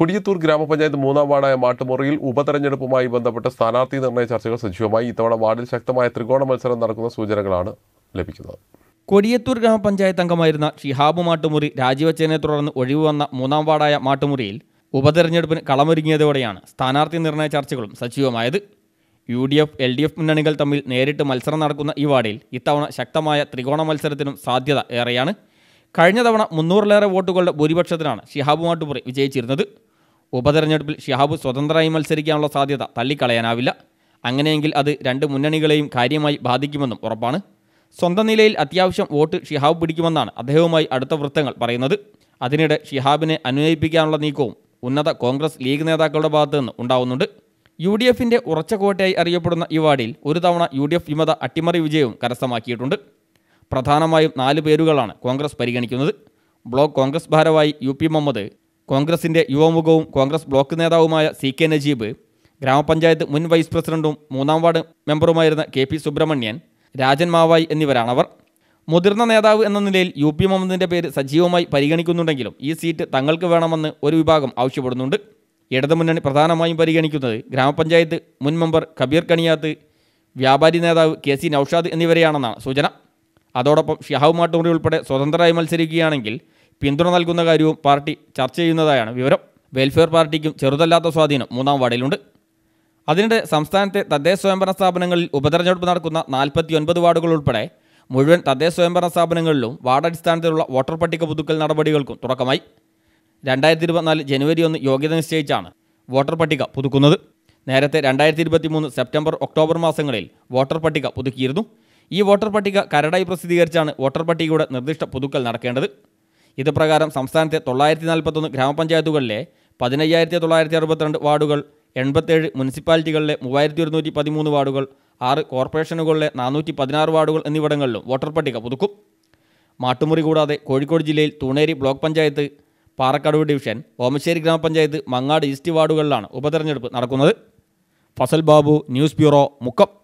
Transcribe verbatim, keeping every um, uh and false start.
കൊടിയത്തൂർ ഗ്രാമപഞ്ചായത്ത് മൂന്നാം വാർഡായ മാട്ടുമുറിയിൽ ഉപതെരഞ്ഞെടുപ്പുമായി ബന്ധപ്പെട്ട സ്ഥാനാർത്ഥി നിർണയ ചർച്ചകൾ സജീവമായി. ഇത്തവണ വാർഡിൽ ശക്തമായ ത്രികോണ മത്സരം നടക്കുന്ന സൂചനകളാണ് ലഭിക്കുന്നത്. കൊടിയത്തൂർ ഗ്രാമപഞ്ചായത്ത് അംഗമായിരുന്ന ഷിഹാബ് മാട്ടുമുറി രാജിവെച്ചതിനെ തുടർന്ന് ഒഴിവ് വന്ന മൂന്നാം വാർഡായ മാട്ടുമുറിയിൽ ഉപതെരഞ്ഞെടുപ്പിന് കളമൊരുങ്ങിയതോടെയാണ് സ്ഥാനാർത്ഥി നിർണയ ചർച്ചകളും സജീവമായത്. U D F L D F മുന്നണികൾ തമ്മിൽ നേരിട്ട് മത്സരം നടക്കുന്ന ഈ വാർഡിൽ ഇത്തവണ ശക്തമായ ത്രികോണ മത്സരത്തിനും സാധ്യത ഏറെയാണ്. കഴിഞ്ഞ തവണ മുന്നൂറിലേറെ വോട്ടുകളുടെ ഭൂരിപക്ഷത്തിനാണ് ഷിഹാബ് മാട്ടുമുറി വിജയിച്ചിരുന്നത്. ഉപതെരഞ്ഞെടുപ്പിൽ ഷിഹാബ് സ്വതന്ത്രമായി മത്സരിക്കാനുള്ള സാധ്യത തള്ളിക്കളയാനാവില്ല. അങ്ങനെയെങ്കിൽ അത് രണ്ട് മുന്നണികളെയും കാര്യമായി ബാധിക്കുമെന്നും ഉറപ്പാണ്. സ്വന്തം നിലയിൽ അത്യാവശ്യം വോട്ട് ഷിഹാബ് പിടിക്കുമെന്നാണ് അദ്ദേഹവുമായി അടുത്ത വൃത്തങ്ങൾ പറയുന്നത്. അതിനിടെ ഷിഹാബിനെ അനുനയിപ്പിക്കാനുള്ള നീക്കവും ഉന്നത കോൺഗ്രസ് ലീഗ് നേതാക്കളുടെ ഭാഗത്തു നിന്ന് ഉണ്ടാവുന്നുണ്ട്. യു ഡി എഫിൻ്റെ ഉറച്ച കോട്ടയായി അറിയപ്പെടുന്ന ഈ വാർഡിൽ ഒരു തവണ യു ഡി എഫ് വിമത അട്ടിമറി വിജയവും കരസ്ഥമാക്കിയിട്ടുണ്ട്. പ്രധാനമായും നാല് പേരുകളാണ് കോൺഗ്രസ് പരിഗണിക്കുന്നത്. ബ്ലോക്ക് കോൺഗ്രസ് ഭാരവാഹി യു പി മുഹമ്മദ്, കോൺഗ്രസിൻ്റെ യുവമുഖവും കോൺഗ്രസ് ബ്ലോക്ക് നേതാവുമായ സി കെ നജീബ്, ഗ്രാമപഞ്ചായത്ത് മുൻ വൈസ് പ്രസിഡന്റും മൂന്നാം വാർഡ് മെമ്പറുമായിരുന്ന കെ പി സുബ്രഹ്മണ്യൻ, രാജൻ മാവായി എന്നിവരാണവർ. മുതിർന്ന നേതാവ് എന്ന നിലയിൽ യു പി മുഹമ്മദിൻ്റെ പേര് സജീവമായി പരിഗണിക്കുന്നുണ്ടെങ്കിലും ഈ സീറ്റ് തങ്ങൾക്ക് വേണമെന്ന് ഒരു വിഭാഗം ആവശ്യപ്പെടുന്നുണ്ട്. ഇടതുമുന്നണി പ്രധാനമായും പരിഗണിക്കുന്നത് ഗ്രാമപഞ്ചായത്ത് മുൻ മെമ്പർ കബീർ കണിയാത്ത്, വ്യാപാരി നേതാവ് കെ സി നൌഷാദ് എന്നിവരെയാണെന്നാണ് സൂചന. അതോടൊപ്പം ഷിഹാബ് മാട്ടുമുറി ഉൾപ്പെടെ സ്വതന്ത്രമായി മത്സരിക്കുകയാണെങ്കിൽ പിന്തുണ നൽകുന്ന കാര്യവും പാർട്ടി ചർച്ച ചെയ്യുന്നതായാണ് വിവരം. വെൽഫെയർ പാർട്ടിക്കും ചെറുതല്ലാത്ത സ്വാധീനം മൂന്നാം വാർഡിലുണ്ട്. അതിനിടെ സംസ്ഥാനത്തെ തദ്ദേശ സ്വയംഭരണ സ്ഥാപനങ്ങളിൽ ഉപതെരഞ്ഞെടുപ്പ് നടക്കുന്ന നാൽപ്പത്തി ഒൻപത് വാർഡുകൾ ഉൾപ്പെടെ മുഴുവൻ തദ്ദേശ സ്വയംഭരണ സ്ഥാപനങ്ങളിലും വാർഡടിസ്ഥാനത്തിലുള്ള വോട്ടർ പട്ടിക പുതുക്കൽ നടപടികൾക്കും തുടക്കമായി. രണ്ടായിരത്തി ഇരുപത്തിനാല് ജനുവരി ഒന്ന് യോഗ്യത നിശ്ചയിച്ചാണ് വോട്ടർ പട്ടിക പുതുക്കുന്നത്. നേരത്തെ രണ്ടായിരത്തി ഇരുപത്തി മൂന്ന് സെപ്റ്റംബർ ഒക്ടോബർ മാസങ്ങളിൽ വോട്ടർ പട്ടിക പുതുക്കിയിരുന്നു. ഈ വോട്ടർ പട്ടിക കരടായി പ്രസിദ്ധീകരിച്ചാണ് വോട്ടർ പട്ടികയുടെ നിർദ്ദിഷ്ട പുതുക്കൽ നടക്കേണ്ടത്. ഇത് പ്രകാരം സംസ്ഥാനത്തെ തൊള്ളായിരത്തി നാൽപ്പത്തൊന്ന് ഗ്രാമപഞ്ചായത്തുകളിലെ പതിനയ്യായിരത്തി തൊള്ളായിരത്തി അറുപത്തിരണ്ട് വാർഡുകൾ, എൺപത്തേഴ് മുനിസിപ്പാലിറ്റികളിലെ മൂവായിരത്തി ഒരുന്നൂറ്റി പതിമൂന്ന് വാർഡുകൾ, ആറ് കോർപ്പറേഷനുകളിലെ നാനൂറ്റി പതിനാറ് വാർഡുകൾ എന്നിവിടങ്ങളിലും വോട്ടർ പട്ടിക പുതുക്കും. മാട്ടുമുറി കൂടാതെ കോഴിക്കോട് ജില്ലയിൽ തൂണേരി ബ്ലോക്ക് പഞ്ചായത്ത്, പാറക്കടവ് ഡിവിഷൻ, ഓമശ്ശേരി ഗ്രാമപഞ്ചായത്ത്, മങ്ങാട് ഈസ്റ്റ് വാർഡുകളിലാണ് ഉപതെരഞ്ഞെടുപ്പ് നടക്കുന്നത്. Fasal Babu, news bureau, Mukkam.